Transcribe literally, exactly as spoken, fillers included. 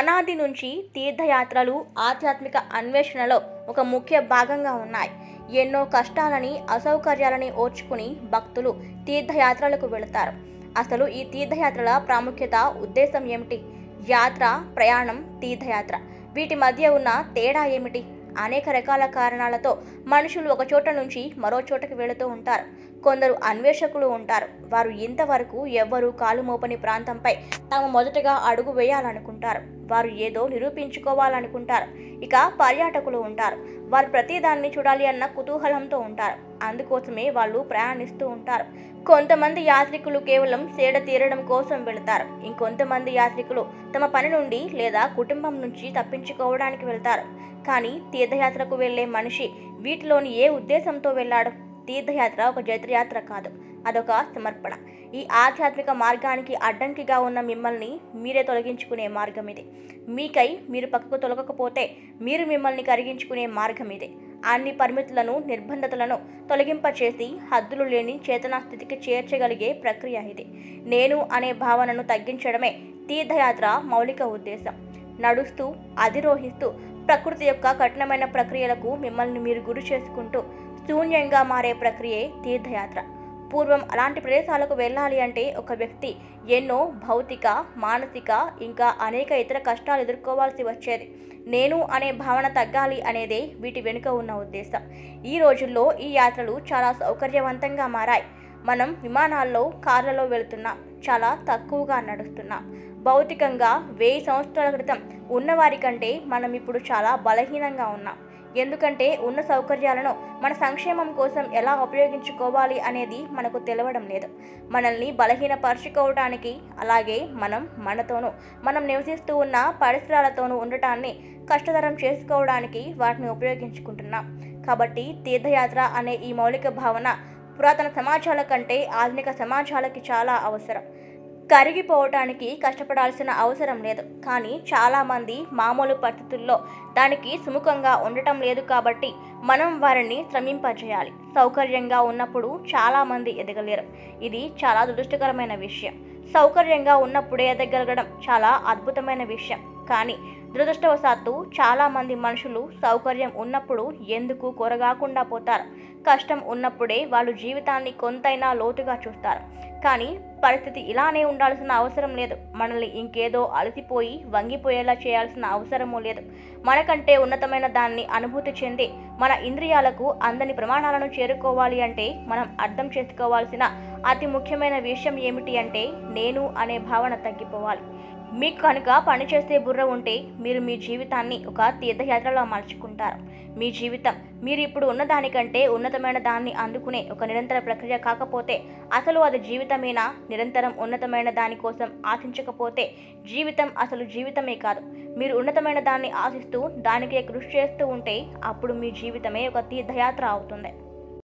అనాది నుంచి తీర్థయాత్రలు ఆధ్యాత్మిక అన్వేషణలో ఒక ముఖ్య భాగంగా ఉన్నాయి. ఎన్నో కష్టాలని అసౌకర్యాలని ఓర్చుకుని భక్తులు తీర్థయాత్రలకు వెళతారు. అసలు ఈ తీర్థయాత్రల ప్రాముఖ్యత, ఉద్దేశం ఏమిటి? యాత్ర, ప్రయాణం, తీర్థయాత్ర వీటి మధ్య ఉన్న తేడా ఏమిటి? అనేక రకాల కారణాలతో మనుషులు ఒక చోట నుంచి మరో చోటకి వెళుతూ ఉంటారు. కొందరు అన్వేషకులు ఉంటారు. వారు ఇంతవరకు ఎవ్వరూ కాలు మోపని ప్రాంతంపై తాము మొదటగా అడుగు వేయాలనుకుంటారు. వారు ఏదో నిరూపించుకోవాలనుకుంటారు. ఇక పర్యాటకులు ఉంటారు. వారు ప్రతిదాన్ని చూడాలి అన్న కుతూహలంతో ఉంటారు. అందుకోసమే వాళ్ళు ప్రయాణిస్తూ ఉంటారు. కొంతమంది యాత్రికులు కేవలం సేద తీరడం కోసం వెళతారు. ఇంకొంతమంది యాత్రికులు తమ పని నుండి లేదా కుటుంబం నుంచి తప్పించుకోవడానికి వెళ్తారు. కానీ తీర్థయాత్రకు వెళ్లే మనిషి వీటిలోని ఏ ఉద్దేశంతో వెళ్ళాడు? తీర్థయాత్ర ఒక జైత్రయాత్ర కాదు, అదొక సమర్పణ. ఈ ఆధ్యాత్మిక మార్గానికి అడ్డంకిగా ఉన్న మిమ్మల్ని మీరే తొలగించుకునే మార్గం ఇది. మీకై మీరు పక్కకు తొలగకపోతే మీరు మిమ్మల్ని కరిగించుకునే మార్గం ఇది. అన్ని పరిమితులను, నిర్బంధతలను తొలగింపచేసి హద్దులు లేని చేతనా స్థితికి చేర్చగలిగే ప్రక్రియ ఇది. నేను అనే భావనను తగ్గించడమే తీర్థయాత్ర మౌలిక ఉద్దేశం. నడుస్తూ, అధిరోహిస్తూ ప్రకృతి యొక్క కఠినమైన ప్రక్రియలకు మిమ్మల్ని మీరు గురి చేసుకుంటూ శూన్యంగా మారే ప్రక్రియే తీర్థయాత్ర. పూర్వం అలాంటి ప్రదేశాలకు వెళ్ళాలి అంటే ఒక వ్యక్తి ఎన్నో భౌతిక, మానసిక ఇంకా అనేక ఇతర కష్టాలు ఎదుర్కోవాల్సి వచ్చేది. నేను అనే భావన తగ్గాలి అనేదే వీటి వెనుక ఉన్న ఉద్దేశం. ఈ రోజుల్లో ఈ యాత్రలు చాలా సౌకర్యవంతంగా మారాయి. మనం విమానాల్లో, కార్లలో వెళుతున్నాం. చాలా తక్కువగా నడుస్తున్నాం. భౌతికంగా వెయ్యి సంవత్సరాల క్రితం ఉన్నవారి కంటే మనం ఇప్పుడు చాలా బలహీనంగా ఉన్నాం. ఎందుకంటే ఉన్న సౌకర్యాలను మన సంక్షేమం కోసం ఎలా ఉపయోగించుకోవాలి అనేది మనకు తెలవడం లేదు. మనల్ని బలహీనపరుచుకోవడానికి, అలాగే మనం మనతోనూ, మనం నివసిస్తూ ఉన్న పరిసరాలతోనూ ఉండటాన్ని కష్టతరం చేసుకోవడానికి వాటిని ఉపయోగించుకుంటున్నాం. కాబట్టి తీర్థయాత్ర అనే ఈ మౌలిక భావన పురాతన సమాజాల కంటే ఆధునిక సమాజాలకి చాలా అవసరం. కరిగిపోవటానికి కష్టపడాల్సిన అవసరం లేదు. కానీ చాలామంది మామూలు పరిస్థితుల్లో దానికి సుముఖంగా ఉండటం లేదు. కాబట్టి మనం వారిని శ్రమింపజేయాలి. సౌకర్యంగా ఉన్నప్పుడు చాలామంది ఎదగలేరు. ఇది చాలా దురదృష్టకరమైన విషయం. సౌకర్యంగా ఉన్నప్పుడే ఎదగలగడం చాలా అద్భుతమైన విషయం. కానీ దురదృష్టవశాత్తు చాలామంది మనుషులు సౌకర్యం ఉన్నప్పుడు ఎందుకు కొరగాకుండా పోతారు. కష్టం ఉన్నప్పుడే వాళ్ళు జీవితాన్ని కొంతైనా లోతుగా చూస్తారు. కానీ పరిస్థితి ఇలానే ఉండాల్సిన అవసరం లేదు. మనల్ని ఇంకేదో అలసిపోయి వంగిపోయేలా చేయాల్సిన అవసరమూ లేదు. మనకంటే ఉన్నతమైన దాన్ని అనుభూతి చెంది మన ఇంద్రియాలకు అందని ప్రమాణాలను చేరుకోవాలి అంటే మనం అర్థం చేసుకోవాల్సిన అతి ముఖ్యమైన విషయం ఏమిటి అంటే నేను అనే భావన తగ్గిపోవాలి. మీకు కనుక పనిచేసే బుర్ర ఉంటే మీరు మీ జీవితాన్ని ఒక తీర్థయాత్రలో మలుచుకుంటారు. మీ జీవితం మీరు ఇప్పుడు ఉన్నదానికంటే ఉన్నతమైన దాన్ని అందుకునే ఒక నిరంతర ప్రక్రియ కాకపోతే అసలు అది జీవితమేనా? నిరంతరం ఉన్నతమైన దానికోసం ఆశించకపోతే జీవితం అసలు జీవితమే కాదు. మీరు ఉన్నతమైన దాన్ని ఆశిస్తూ దానికే కృషి చేస్తూ ఉంటే అప్పుడు మీ జీవితమే ఒక తీర్థయాత్ర అవుతుంది.